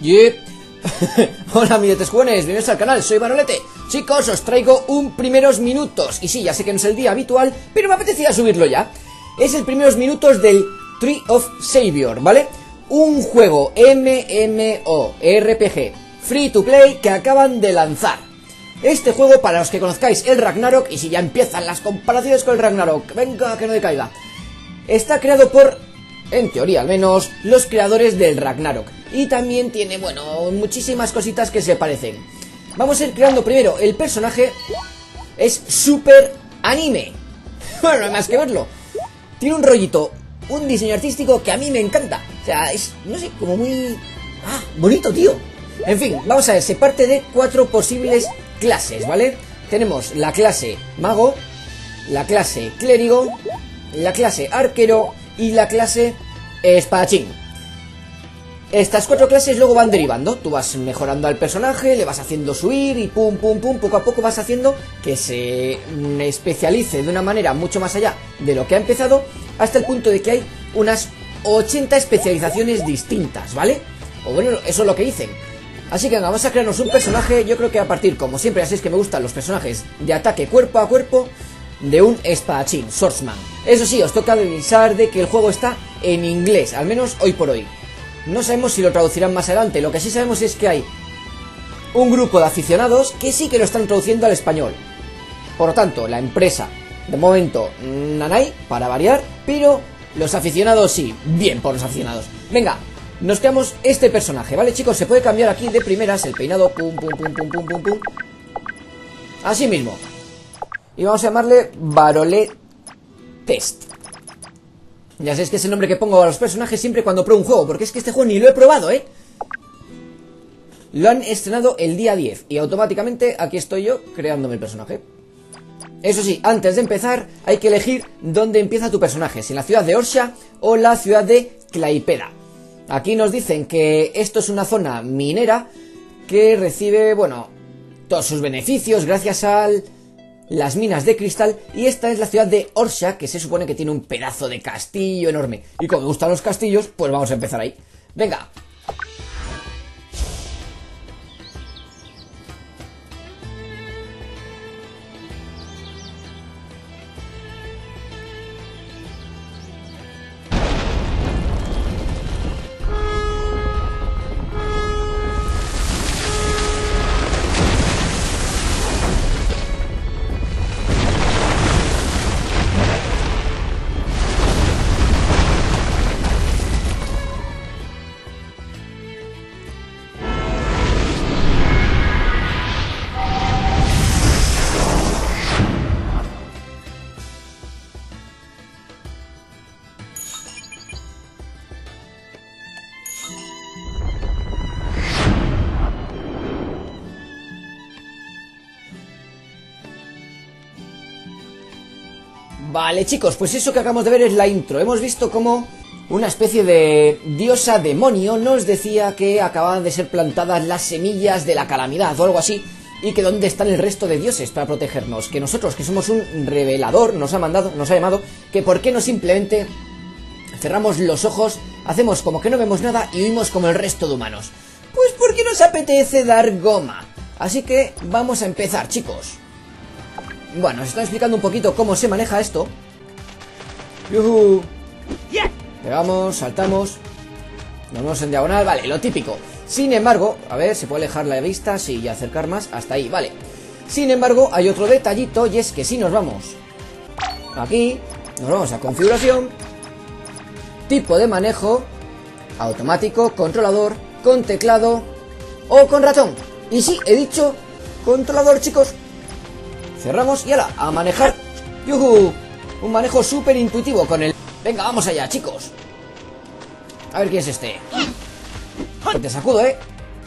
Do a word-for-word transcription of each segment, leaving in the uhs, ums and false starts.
Yep. Hola amiguetes jóvenes, bienvenidos al canal, soy Manolete. Chicos, os traigo un primeros minutos. Y sí, ya sé que no es el día habitual, pero me apetecía subirlo ya. Es el primeros minutos del Tree of Savior, ¿vale? Un juego M M O R P G free to play que acaban de lanzar. Este juego, para los que conozcáis el Ragnarok, y si ya empiezan las comparaciones con el Ragnarok, venga que no decaiga, está creado por, en teoría al menos, los creadores del Ragnarok. Y también tiene, bueno, muchísimas cositas que se parecen. Vamos a ir creando primero el personaje. Es súper anime. Bueno, no hay más que verlo. Tiene un rollito, un diseño artístico que a mí me encanta. O sea, es, no sé, como muy... ah, bonito, tío. En fin, vamos a ver, se parte de cuatro posibles clases, ¿vale? Tenemos la clase mago, la clase clérigo, la clase arquero y la clase espadachín. Estas cuatro clases luego van derivando. Tú vas mejorando al personaje, le vas haciendo subir y pum, pum, pum, poco a poco vas haciendo que se especialice de una manera mucho más allá de lo que ha empezado, hasta el punto de que hay unas ochenta especializaciones distintas, ¿vale? O bueno, eso es lo que dicen. Así que venga, vamos a crearnos un personaje. Yo creo que a partir, como siempre, ya sabéis que me gustan los personajes de ataque cuerpo a cuerpo, de un espadachín, swordsman. Eso sí, os toca avisar de que el juego está en inglés, al menos hoy por hoy. No sabemos si lo traducirán más adelante. Lo que sí sabemos es que hay un grupo de aficionados que sí que lo están traduciendo al español. Por lo tanto, la empresa, de momento, nanay, para variar, pero los aficionados sí, bien por los aficionados. Venga, nos creamos este personaje, ¿vale, chicos? Se puede cambiar aquí de primeras el peinado, pum, pum, pum, pum, pum, pum, pum. Así mismo. Y vamos a llamarle Barolet Test. Ya sabéis que es el nombre que pongo a los personajes siempre cuando pruebo un juego, porque es que este juego ni lo he probado, ¿eh? Lo han estrenado el día diez y automáticamente aquí estoy yo creándome el personaje. Eso sí, antes de empezar hay que elegir dónde empieza tu personaje, si en la ciudad de Orsha o la ciudad de Klaipeda. Aquí nos dicen que esto es una zona minera que recibe, bueno, todos sus beneficios gracias a las minas de cristal, y esta es la ciudad de Orsha, que se supone que tiene un pedazo de castillo enorme. Y como me gustan los castillos, pues vamos a empezar ahí. Venga. Vale, chicos, pues eso que acabamos de ver es la intro. Hemos visto cómo una especie de diosa demonio nos decía que acababan de ser plantadas las semillas de la calamidad o algo así, y que dónde están el resto de dioses para protegernos. Que nosotros, que somos un revelador, nos ha mandado, nos ha llamado, que por qué no simplemente cerramos los ojos, hacemos como que no vemos nada y huimos como el resto de humanos. Pues porque nos apetece dar goma. Así que vamos a empezar, chicos. Bueno, os estoy explicando un poquito cómo se maneja esto. ¡Yuhu! Pegamos, saltamos, nos vamos en diagonal, vale, lo típico. Sin embargo, a ver, ¿se puede alejar la vista? Sí, y acercar más, hasta ahí, vale. Sin embargo, hay otro detallito, y es que si nos vamos aquí, nos vamos a configuración, tipo de manejo, automático, controlador, con teclado o con ratón. Y sí, he dicho controlador, chicos. Cerramos y ahora, a manejar. ¡Yuhu! Un manejo súper intuitivo con el... Venga, vamos allá, chicos. A ver quién es este. Que te sacudo, ¿eh?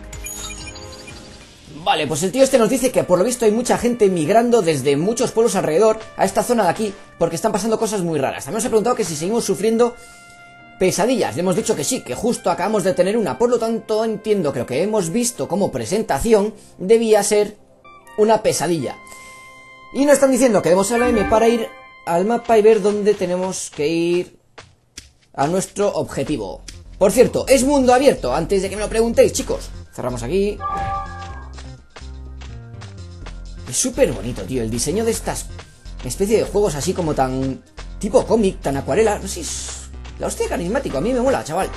Vale, pues el tío este nos dice que por lo visto hay mucha gente migrando desde muchos pueblos alrededor a esta zona de aquí, porque están pasando cosas muy raras. También nos ha preguntado que si seguimos sufriendo pesadillas. Le hemos dicho que sí, que justo acabamos de tener una. Por lo tanto, entiendo que lo que hemos visto como presentación debía ser una pesadilla. Y nos están diciendo que debemos a la M para ir al mapa y ver dónde tenemos que ir a nuestro objetivo. Por cierto, es mundo abierto, antes de que me lo preguntéis, chicos. Cerramos aquí. Es súper bonito, tío, el diseño de estas especie de juegos así como tan... tipo cómic, tan acuarela. No sé, es la hostia carismático, a mí me mola, chaval.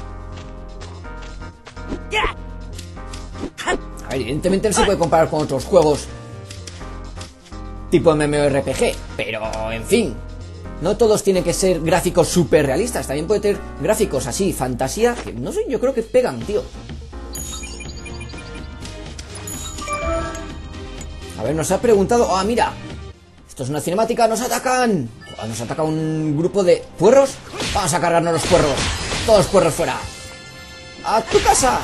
A ver, evidentemente no se puede comparar con otros juegos tipo MMORPG, pero en fin, no todos tienen que ser gráficos súper realistas, también puede tener gráficos así, fantasía, que no sé, yo creo que pegan, tío. A ver, nos ha preguntado... Ah, mira, esto es una cinemática, nos atacan. Oh, nos ataca un grupo de puerros. Vamos a cargarnos los puerros, todos los puerros fuera. ¡A tu casa!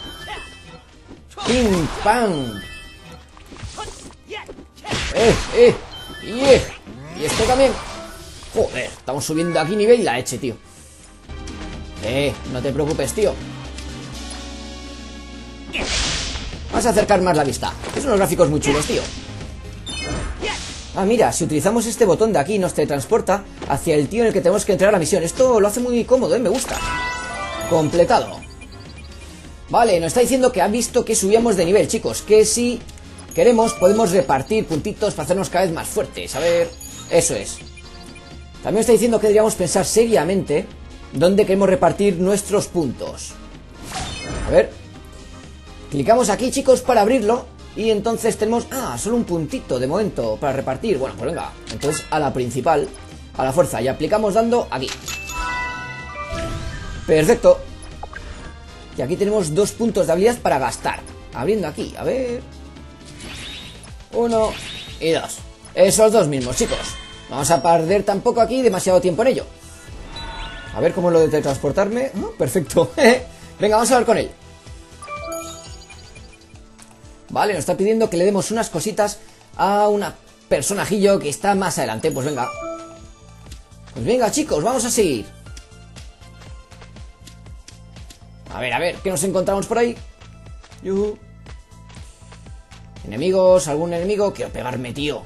¡Pim, pam! ¡Eh, eh! ¡Yeah! Y esto también. Joder, estamos subiendo aquí nivel la leche, tío. Eh, no te preocupes, tío. Vamos a acercar más la vista. Es unos gráficos muy chulos, tío. Ah, mira, si utilizamos este botón de aquí nos teletransporta hacia el tío en el que tenemos que entregar la misión. Esto lo hace muy cómodo, ¿eh? Me gusta. Completado. Vale, nos está diciendo que ha visto que subíamos de nivel, chicos. Que si queremos podemos repartir puntitos para hacernos cada vez más fuertes. A ver, eso es. También está diciendo que deberíamos pensar seriamente dónde queremos repartir nuestros puntos. A ver. Clicamos aquí, chicos, para abrirlo. Y entonces tenemos... Ah, solo un puntito de momento para repartir. Bueno, pues venga. Entonces a la principal, a la fuerza. Y aplicamos dando aquí. Perfecto. Y aquí tenemos dos puntos de habilidad para gastar. Abriendo aquí, a ver. Uno y dos. Esos dos mismos, chicos. No vamos a perder tampoco aquí demasiado tiempo en ello. A ver cómo es lo de teletransportarme. Oh, perfecto. Venga, vamos a hablar con él. Vale, nos está pidiendo que le demos unas cositas a una personajillo que está más adelante. Pues venga. Pues venga, chicos, vamos a seguir. A ver, a ver, ¿qué nos encontramos por ahí? Yuhu. Enemigos, algún enemigo. Quiero pegarme, tío.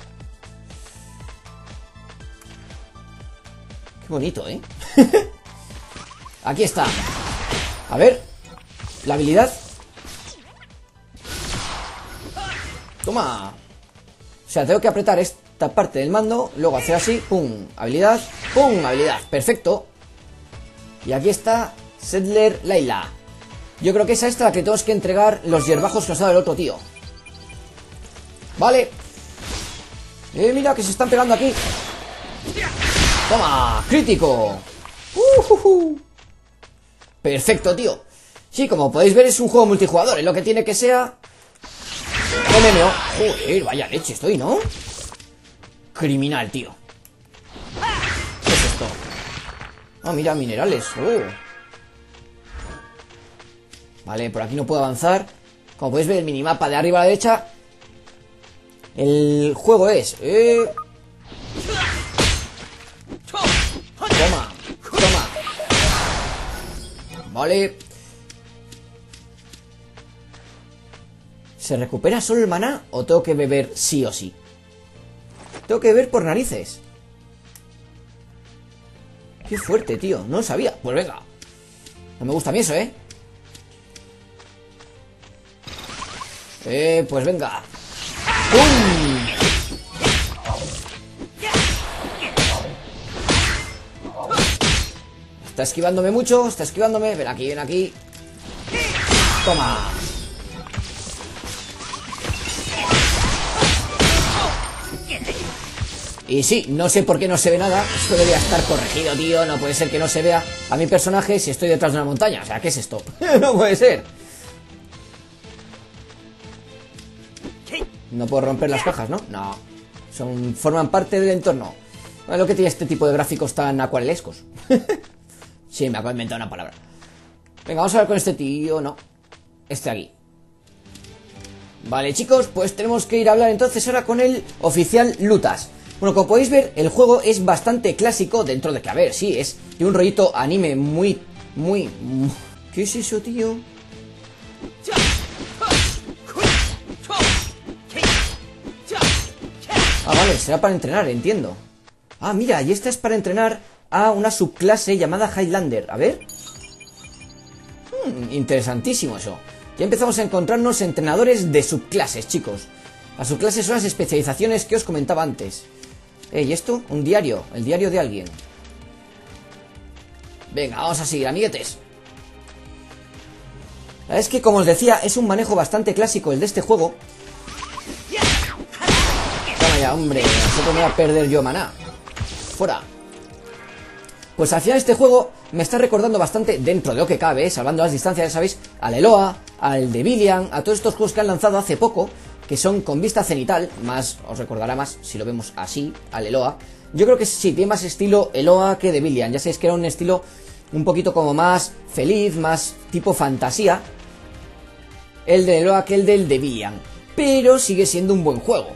Qué bonito, ¿eh? Aquí está. A ver. La habilidad. Toma. O sea, tengo que apretar esta parte del mando. Luego hacer así. Pum. Habilidad. Pum. Habilidad. Perfecto. Y aquí está Settler Layla. Yo creo que esa es la que tenemos que entregar los hierbajos que nos ha dado el otro tío. Vale. Eh, mira que se están pegando aquí. Toma. Crítico. Uh, uh, uh. Perfecto, tío. Sí, como podéis ver es un juego multijugador. Es lo que tiene que sea M M O. Joder, vaya leche estoy, ¿no? Criminal, tío. ¿Qué es esto? Ah, mira, minerales. Oh. Vale, por aquí no puedo avanzar. Como podéis ver el minimapa de arriba a la derecha. El juego es eh... Toma, toma. Vale. ¿Se recupera solo el maná o tengo que beber sí o sí? Tengo que beber por narices. Qué fuerte, tío. No lo sabía. Pues venga. No me gusta a mí eso, ¿eh? Eh, pues venga. ¡Pum! Está esquivándome mucho, está esquivándome. Ven aquí, ven aquí. Toma. Y sí, no sé por qué no se ve nada. Esto debería estar corregido, tío. No puede ser que no se vea a mi personaje si estoy detrás de una montaña. O sea, ¿qué es esto? No puede ser. No puedo romper las cajas, ¿no? No. Son, forman parte del entorno. Bueno, lo que tiene este tipo de gráficos tan acuarelescos. Sí, me acabo de inventar una palabra. Venga, vamos a ver con este tío. No. Este aquí. Vale, chicos, pues tenemos que ir a hablar entonces ahora con el oficial Lutas. Bueno, como podéis ver, el juego es bastante clásico dentro de que, a ver, sí, es de un rollito anime muy, muy... ¿Qué es eso, tío? Ah, vale, será para entrenar, entiendo. Ah, mira, y esta es para entrenar a una subclase llamada Highlander. A ver. Mmm, interesantísimo eso. Ya empezamos a encontrarnos entrenadores de subclases, chicos. Las subclases son las especializaciones que os comentaba antes. Eh, ¿y esto? Un diario, el diario de alguien. Venga, vamos a seguir, amiguetes. Es que, como os decía, es un manejo bastante clásico el de este juego. Toma ya, hombre, no me voy a perder yo maná. Fuera. Pues al final este juego me está recordando bastante, dentro de lo que cabe, salvando las distancias, ya sabéis, al Eloa, al Debilian, a todos estos juegos que han lanzado hace poco, que son con vista cenital, más, os recordará más si lo vemos así, al Eloa. Yo creo que sí, tiene más estilo Eloa que Debilian, ya sabéis que era un estilo un poquito como más feliz, más tipo fantasía, el de Eloa que el del Debilian, pero sigue siendo un buen juego.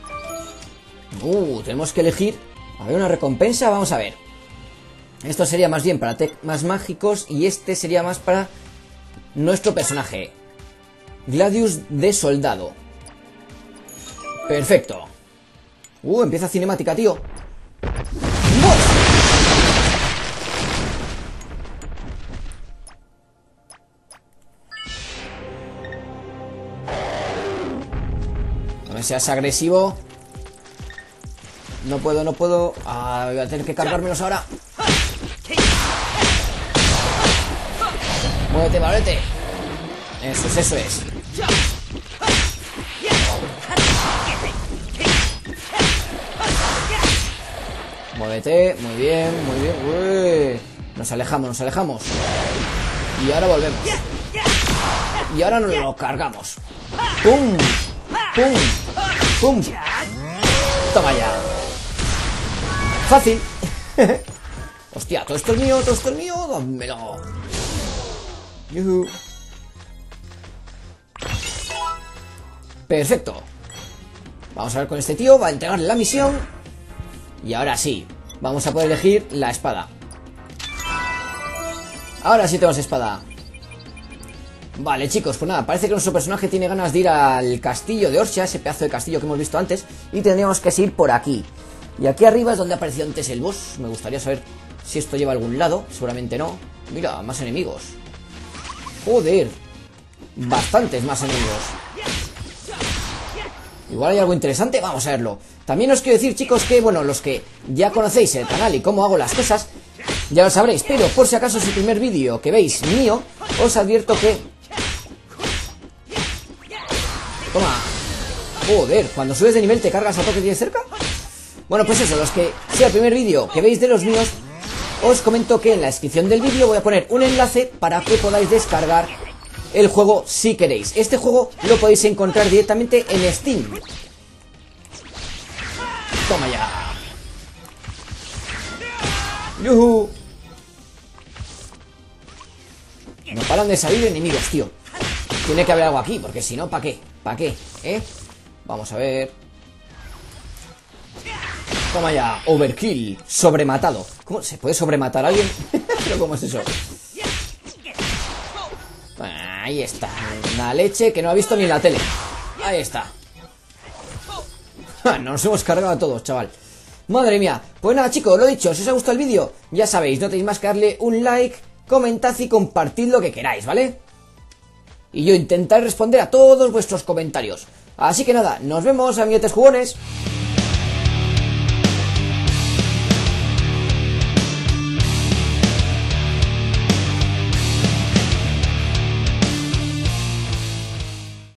Uh, tenemos que elegir, a ver, una recompensa, vamos a ver. Esto sería más bien para temas mágicos y este sería más para nuestro personaje, Gladius de Soldado. Perfecto. Uh, empieza cinemática, tío. ¡Bola! No me seas agresivo. No puedo, no puedo. Ah, voy a tener que cargármelos ahora. Muévete, muévete. Eso es, eso es. Muévete, muy bien, muy bien. Uy. Nos alejamos, nos alejamos. Y ahora volvemos. Y ahora nos lo cargamos. ¡Pum! ¡Pum! ¡Pum! Toma ya. Fácil. Hostia, todo esto es mío, todo esto es mío. Dámelo. Yuhu. Perfecto. Vamos a ver con este tío. Va a entregarle la misión. Y ahora sí, vamos a poder elegir la espada. Ahora sí tenemos espada. Vale, chicos, pues nada, parece que nuestro personaje tiene ganas de ir al castillo de Orsha, ese pedazo de castillo que hemos visto antes, y tendríamos que ir por aquí. Y aquí arriba es donde apareció antes el boss. Me gustaría saber si esto lleva a algún lado. Seguramente no. Mira, más enemigos. Joder, bastantes más enemigos. Igual hay algo interesante, vamos a verlo. También os quiero decir, chicos, que, bueno, los que ya conocéis el canal y cómo hago las cosas, ya lo sabréis, pero por si acaso es el primer vídeo que veis mío, os advierto que... Toma. Joder, cuando subes de nivel te cargas a todo que tienes cerca. Bueno, pues eso, los que sea el primer vídeo que veis de los míos, os comento que en la descripción del vídeo voy a poner un enlace para que podáis descargar el juego si queréis. Este juego lo podéis encontrar directamente en Steam. Toma ya. ¡Yuhu! No paran de salir enemigos, tío. Tiene que haber algo aquí, porque si no, ¿para qué? ¿Para qué? ¿Eh? Vamos a ver. Toma ya. Overkill. Sobrematado. ¿Cómo? ¿Se puede sobrematar a alguien? ¿Pero cómo es eso? Ahí está. Una leche que no ha visto ni en la tele. Ahí está. Nos hemos cargado a todos, chaval. Madre mía. Pues nada, chicos, lo dicho, si os ha gustado el vídeo, ya sabéis, no tenéis más que darle un like, comentad y compartid lo que queráis, ¿vale? Y yo intentaré responder a todos vuestros comentarios. Así que nada, nos vemos, amiguetes jugones.